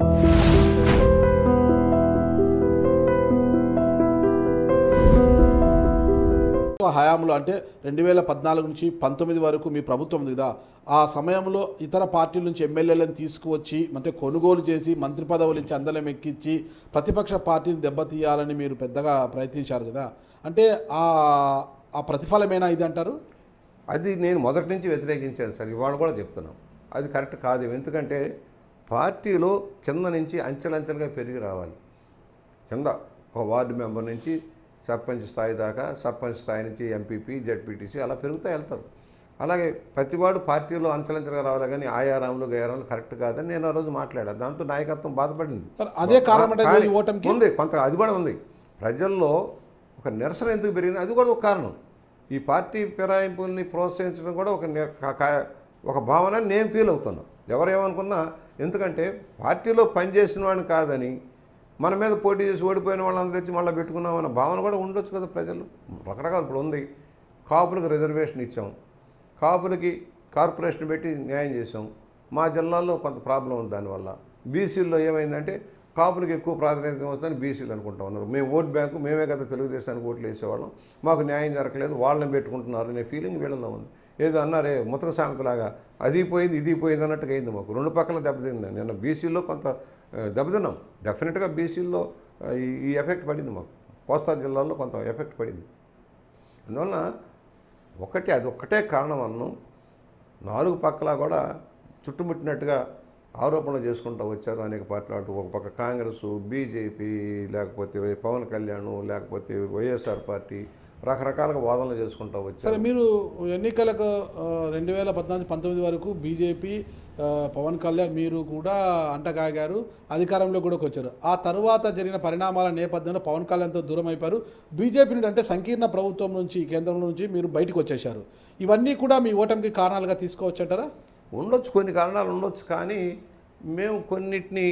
హయాంలో అంటే 2014 నుంచి 19 వరకు మీ ప్రభుత్వం ఉంది కదా, ఆ సమయంలో ఇతర పార్టీల నుంచి ఎమ్మెల్యేలను తీసుకువచ్చి అంటే కొనుగోలు చేసి మంత్రి పదవులు ఇచ్చి అందలం ఎక్కించి ప్రతిపక్ష పార్టీని దెబ్బతీయాలని మీరు పెద్దగా ప్రయత్నించారు కదా, అంటే ఆ ప్రతిఫలమేనా ఇది అంటారు? అది నేను మొదటి నుంచి వ్యతిరేకించాను సార్, ఇవాళ కూడా చెప్తున్నాం అది కరెక్ట్ కాదు. ఎందుకంటే పార్టీలో కింద నుంచి అంచెలంచెలుగా పెరిగి రావాలి. కింద ఒక వార్డు మెంబర్ నుంచి సర్పంచ్ స్థాయి దాకా, సర్పంచ్ స్థాయి నుంచి ఎంపీపీ, జెడ్పీటీసీ అలా పెరుగుతూ వెళ్తారు. అలాగే ప్రతివాడు పార్టీలో అంచెలంచెలుగా రావాలి, కానీ ఆయారాములు గయారాములు కరెక్ట్ కాదని నేను ఆ రోజు మాట్లాడాను. దాంతో నాయకత్వం బాధపడింది. అదే కారణం ఉంది, కొంత అది కూడా ఉంది. ప్రజల్లో ఒక నిరసన ఎందుకు పెరిగింది అది కూడా ఒక కారణం. ఈ పార్టీ ఫిరాయింపుల్ని ప్రోత్సహించడం కూడా ఒక భావన నేను ఫీల్ అవుతున్నాను. ఎవరేమనుకున్నా, ఎందుకంటే పార్టీలో పనిచేసిన వాడిని కాదని మన మీద పోటీ చేసి ఓడిపోయిన వాళ్ళని తెచ్చి మళ్ళీ పెట్టుకున్నామన్న భావన కూడా ఉండొచ్చు కదా ప్రజలు. రకరకాల ఇప్పుడు ఉంది. కాపులకు రిజర్వేషన్ ఇచ్చాం, కాపులకి కార్పొరేషన్ పెట్టి న్యాయం చేసాం. మా జిల్లాలో కొంత ప్రాబ్లం ఉంది దానివల్ల. బీసీల్లో ఏమైందంటే కాపులకు ఎక్కువ ప్రాధాన్యత వస్తుందని బీసీలు అనుకుంటా ఉన్నారు. మేము ఓట్ బ్యాంకు, మేమే కదా తెలుగుదేశానికి ఓట్లు వేసేవాళ్ళం, మాకు న్యాయం జరగలేదు, వాళ్ళని పెట్టుకుంటున్నారు అనే ఫీలింగ్ వీళ్ళలో ఉంది. ఏదో అన్నారే ముతక సామెతలాగా అది పోయింది ఇది పోయింది అన్నట్టుగా అయింది. మాకు రెండు పక్కల దెబ్బతింది. నిన్న బీసీల్లో కొంత దెబ్బతిన్నాం. డెఫినెట్గా బీసీల్లో ఈ ఎఫెక్ట్ పడింది. మాకు కోస్తా జిల్లాలో కొంత ఎఫెక్ట్ పడింది. అందువలన అది ఒక్కటే కారణం అన్నాం. నాలుగు పక్కల కూడా చుట్టుముట్టినట్టుగా ఆరోపణలు చేసుకుంటూ వచ్చారు అనేక పార్టీలు. అటు ఒక పక్క కాంగ్రెస్, బీజేపీ, లేకపోతే పవన్ కళ్యాణ్, లేకపోతే వైఎస్ఆర్ పార్టీ రకరకాలుగా వాదనలు చేసుకుంటూ వచ్చారు. సరే, మీరు ఎన్నికలకు 2014-19 వరకు బీజేపీ, పవన్ కళ్యాణ్ మీరు కూడా అంటగాగారు, అధికారంలో కూడా వచ్చారు. ఆ తర్వాత జరిగిన పరిణామాల నేపథ్యంలో పవన్ కళ్యాణ్తో దూరం అయిపోయారు. బీజేపీ నుండి అంటే సంకీర్ణ ప్రభుత్వం నుంచి, కేంద్రం నుంచి మీరు బయటకు వచ్చేశారు. ఇవన్నీ కూడా మీ ఓటమికి కారణాలుగా తీసుకోవచ్చు అంటారా? ఉండొచ్చు, కొన్ని కారణాలు ఉండొచ్చు. కానీ మేము కొన్నిటిని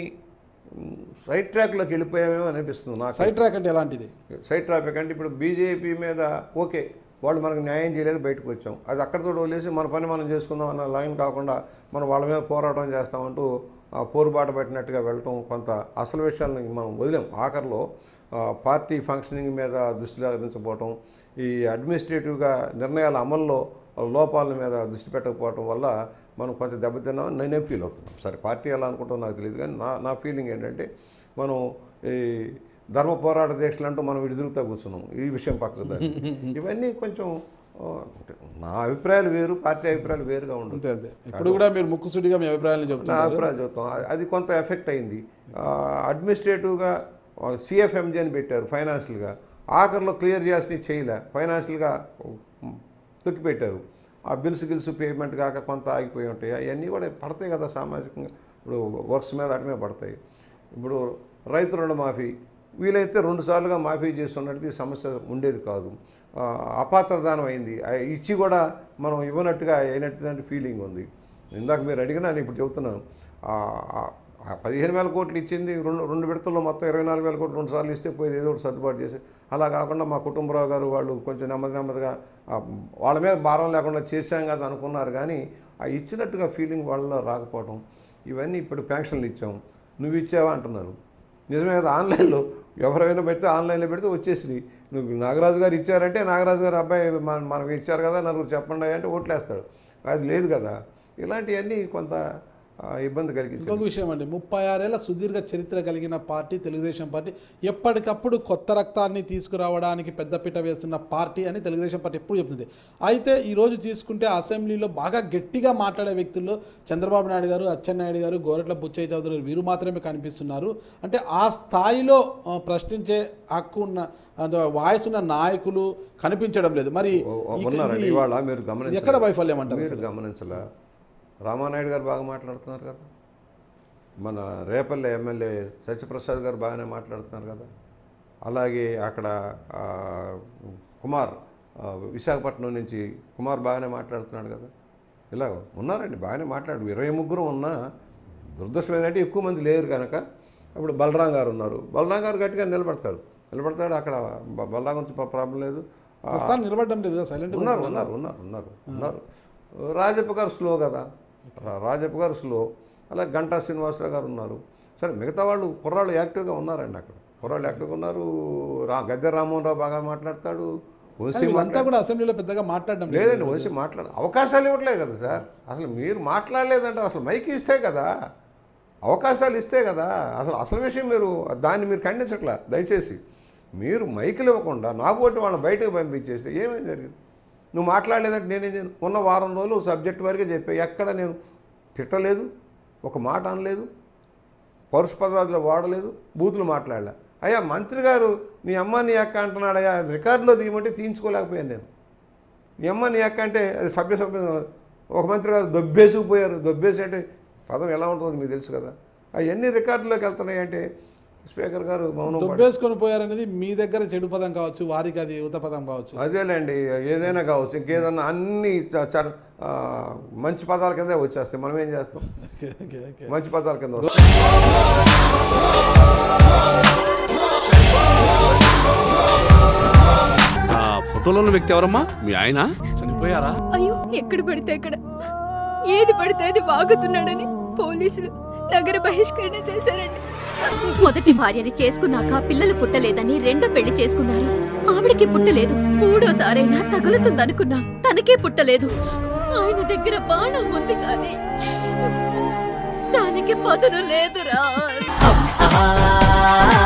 సైడ్ ట్రాక్లోకి వెళ్ళిపోయామేమో అనిపిస్తుంది నాకు. సైడ్ ట్రాక్ అంటే ఎలాంటిది? సైడ్ ట్రాక్ అంటే ఇప్పుడు బీజేపీ మీద ఓకే, వాళ్ళు మనకు న్యాయం చేయలేదు, బయటకు వచ్చాం, అది అక్కడితో వదిలేసి మన పని మనం చేసుకుందాం అన్న లైన్ కాకుండా మనం వాళ్ళ మీద పోరాటం చేస్తామంటూ పోరుబాట పట్టినట్టుగా వెళ్ళటం, కొంత అసలు విషయాలను మనం వదిలేం. ఆఖరిలో పార్టీ ఫంక్షనింగ్ మీద దృష్టి సారించకపోవటం, ఈ అడ్మినిస్ట్రేటివ్గా నిర్ణయాల అమల్లో లోపాల మీద దృష్టి పెట్టకపోవటం వల్ల మనం కొంచెం దెబ్బతిన్నామని నేనే ఫీల్ అవుతున్నాం. సరే, పార్టీ ఎలా అనుకుంటుందో నాకు తెలియదు, కానీ నా ఫీలింగ్ ఏంటంటే మనం ఈ ధర్మ పోరాట దీక్షలు అంటూ మనం విడుదలుతా కూర్చున్నాం. ఈ విషయం పక్కన ఇవన్నీ కొంచెం నా అభిప్రాయాలు వేరు, పార్టీ అభిప్రాయాలు వేరుగా ఉంటుంది. అంతే. ఇప్పుడు కూడా మీరు ముక్కుసూటిగా మీ అభిప్రాయాలు చెప్తారు. నా అభిప్రాయాలు చెప్తాం. అది కొంత ఎఫెక్ట్ అయింది. అడ్మినిస్ట్రేటివ్గా సిఎఫ్ఎంజీ అని పెట్టారు ఫైనాన్షియల్గా, ఆఖరిలో క్లియర్ చేయాల్సినవి చేయలే, ఫైనాన్షియల్గా తొక్కిపెట్టారు. ఆ బిల్స్ పేమెంట్ కాక కొంత ఆగిపోయి ఉంటాయి. అవన్నీ కూడా పడతాయి కదా సామాజికంగా. ఇప్పుడు వర్క్స్ మీద అటు మీద పడతాయి. ఇప్పుడు రైతు రుణమాఫీ వీలైతే 2 సార్లుగా మాఫీ చేస్తున్నట్టు ఈ సమస్య ఉండేది కాదు. అపాత్రదానం అయింది, ఇచ్చి కూడా మనం ఇవ్వనట్టుగా అయినట్టు ఫీలింగ్ ఉంది. ఇందాక మీరు అడిగినా నేను ఇప్పుడు చెబుతున్నాను. 15,000 కోట్లు ఇచ్చింది రెండు విడతల్లో మొత్తం 24,000 కోట్లు 2 సార్లు ఇస్తే పోయేది, ఏదో ఒకటి సర్దుబాటు చేసి. అలా కాకుండా మా కుటుంబరావు గారు వాళ్ళు కొంచెం నెమ్మదిగా వాళ్ళ మీద భారం లేకుండా చేశాం కదా అనుకున్నారు, కానీ ఆ ఇచ్చినట్టుగా ఫీలింగ్ వాళ్ళలో రాకపోవడం. ఇవన్నీ ఇప్పుడు పెన్షన్లు ఇచ్చాం, నువ్వు ఇచ్చావా అంటున్నారు. నిజమే కదా, ఆన్లైన్లో ఎవరైనా పెడితే ఆన్లైన్లో పెడితే వచ్చేసినాయి. నువ్వు నాగరాజు గారు ఇచ్చారంటే నాగరాజు గారు అబ్బాయి మనకు ఇచ్చారు కదా, నలుగురు చెప్పండి అంటే ఓట్లేస్తాడు. అది లేదు కదా. ఇలాంటివన్నీ కొంత ఇబ్బంది కలిగింది. ఇంకొక విషయం అండి, 36 ఏళ్ల సుదీర్ఘ చరిత్ర కలిగిన పార్టీ తెలుగుదేశం పార్టీ, ఎప్పటికప్పుడు కొత్త రక్తాన్ని తీసుకురావడానికి పెద్దపీట వేస్తున్న పార్టీ అని తెలుగుదేశం పార్టీ ఎప్పుడు చెప్తుంది. అయితే ఈరోజు తీసుకుంటే అసెంబ్లీలో బాగా గట్టిగా మాట్లాడే వ్యక్తుల్లో చంద్రబాబు నాయుడు గారు, అచ్చెన్నాయుడు గారు, గోరట్ల బుచ్చయ్య చౌదరి గారు వీరు మాత్రమే కనిపిస్తున్నారు. అంటే ఆ స్థాయిలో ప్రశ్నించే హక్కు ఉన్న వాయిస్ ఉన్న నాయకులు కనిపించడం లేదు. మరి ఇవాళ మీరు గమనించాలి, ఎక్కడ వైఫల్యం అంటారు? మీరు గమనించాలా, రామానాయుడు గారు బాగా మాట్లాడుతున్నారు కదా, మన రేపల్లె ఎమ్మెల్యే సత్యప్రసాద్ గారు బాగానే మాట్లాడుతున్నారు కదా, అలాగే అక్కడ కుమార్ విశాఖపట్నం నుంచి కుమార్ బాగానే మాట్లాడుతున్నాడు కదా. ఇలా ఉన్నారండి, బాగానే మాట్లాడు. 23 ఉన్నా దురదృష్టం ఏంటంటే ఎక్కువ మంది లేరు కనుక. ఇప్పుడు బలరాం గారు ఉన్నారు, బలరాం గారు గట్టిగా నిలబడతాడు. అక్కడ బలరాం గురించి ప్రాబ్లం లేదు, నిలబడడం లేదు, సైలెంట్ ఉన్నారు. రాజప్ప గారు స్లో కదా, రాజప్ప గారు స్లో. అలా గంటా శ్రీనివాసరావు గారు ఉన్నారు. సరే మిగతా వాళ్ళు కుర్రాళ్ళు యాక్టివ్గా ఉన్నారండి, అక్కడ కుర్రాళ్ళు యాక్టివ్గా ఉన్నారు. గద్దె రామ్మోహన్ రావు బాగా మాట్లాడతాడు, వంశీ అంతా కూడా అసెంబ్లీలో పెద్దగా మాట్లాడడం లేదండి. వంశీ అవకాశాలు ఇవ్వట్లేదు కదా సార్. అసలు మీరు మాట్లాడలేదంటే అసలు మైక్ ఇస్తే కదా, అవకాశాలు ఇస్తే కదా. అసలు విషయం దాన్ని మీరు ఖండించట్లా. దయచేసి మీరు మైకులు ఇవ్వకుండా నాకు ఒకటి వాళ్ళని బయటకు పంపించేస్తే ఏమేం జరిగింది? నువ్వు మాట్లాడలేదంటే నేనేం చేయను? ఉన్న వారం రోజులు సబ్జెక్ట్ వరకే చెప్పా, ఎక్కడ నేను తిట్టలేదు, ఒక మాట అనలేదు, పరుష పదార్థాలు వాడలేదు, బూతులు మాట్లాడలే. అయ్యా మంత్రి గారు నీ అమ్మ నీ అక్క అంటున్నాడయ్యా, రికార్డులో తీయమంటే తీయించుకోలేకపోయాను నేను. నీ అమ్మ నీ అక్క అంటే అది సభ్య ఒక మంత్రి గారు దొబ్బేసుకుపోయారు. దొబ్బేసి అంటే పదం ఎలా ఉంటుందో మీకు తెలుసు కదా. అవన్నీ రికార్డులోకి వెళ్తున్నాయి అంటే స్పీకర్ గారు మౌనం దొబ్బేసుకొని పోయారనేది మీ దగ్గర చెడు పదం కావచ్చు, వారికి అది యువత పదం కావచ్చు. అదేలేండి, ఏదైనా కావచ్చు. ఇంకేదన్నా అన్ని మంచి పదాల కింద వచ్చేస్తాయి. మనం ఏం చేస్తాం? మంచి పదాల కింద వస్తాయి. ఫోటోలో ఉన్న వ్యక్తి ఎవరమ్మా? మీ ఆయన చనిపోయారా? అయ్యో, ఎక్కడ పడితే అక్కడ ఏది పడితే అది వాగుతున్నాడని పోలీసులు నగర బహిష్కరణ చేశారండి. మొదటి భార్యని చేసుకున్నాక పిల్లలు పుట్టలేదని రెండో పెళ్లి చేసుకున్నారు. ఆవిడకి పుట్టలేదు. మూడోసారైనా తగులుతుందనుకున్నా, తనకే పుట్టలేదు. ఆయన దగ్గర బాణం ఉంది కానీ దానికి పదును లేదురా.